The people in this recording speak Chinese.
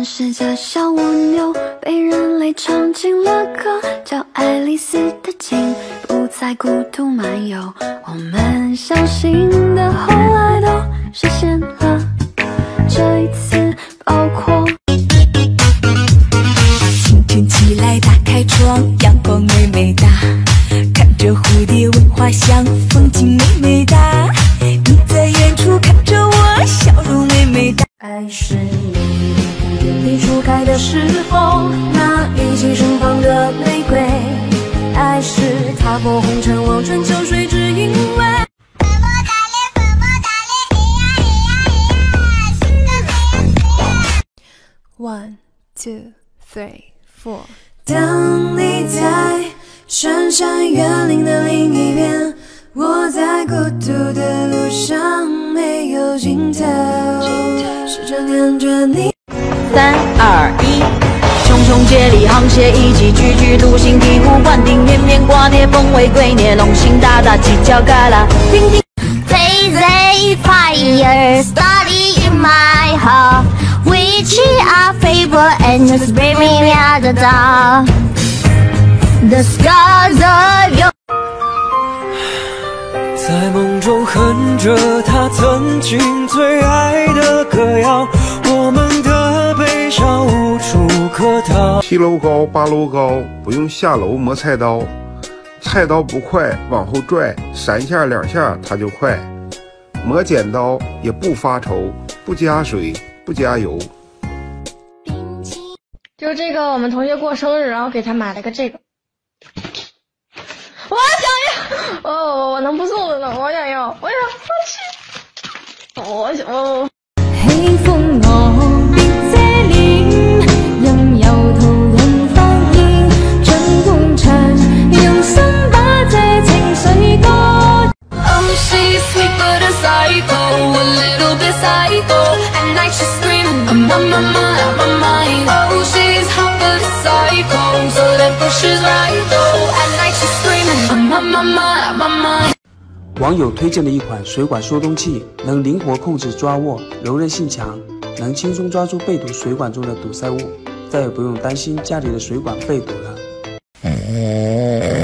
但是这小蜗牛被人类唱进了歌，叫爱丽丝的鲸，不再孤独漫游。我们相信的后来都实现了，这一次包括。 清晨起来，打开窗，阳光美美哒，看着蝴蝶闻花香，风景美美哒。你在远处看着我，笑容美美哒。 爱是你原地初开的时候，那郁积盛放的玫瑰。爱是踏破红尘，望穿秋水，只因为。 One, two, three, four。 当你在深山园林的另一边，我在孤独的路上没有尽头，试着看着你。 3、2、1，茕茕孑立，沆瀣一气，踽踽独行，醍醐灌顶，绵绵挂念，风为龟臬，龙行大大，犄角旮旯，叮叮。Crazy fire starting in my heart, which are favorite and just bring me out the dark. The scars of your。 在梦中哼着他曾经最爱的歌谣，我们的悲伤无处可逃。 7楼高8楼高，不用下楼磨菜刀，菜刀不快往后拽，3下2下它就快。磨剪刀也不发愁，不加水不加油。 就这个，我们同学过生日，然后给他买了个这个。我想要，我能不送的呢？我想要，我想， 喜歡我別遮臉，任由途人發現，盡半場用心把這情緒歌。Oh, she's sweet but a psycho, a little bit psycho. At night she's screaming, I'm on my mind, on my mind. Oh, she's hot but a psycho, so therefore she's right though. At night she's screaming, I'm on my mind, on my mind. 网友推荐的一款水管疏通器，能灵活控制抓握，柔韧性强，能轻松抓住被堵水管中的堵塞物，再也不用担心家里的水管被堵了。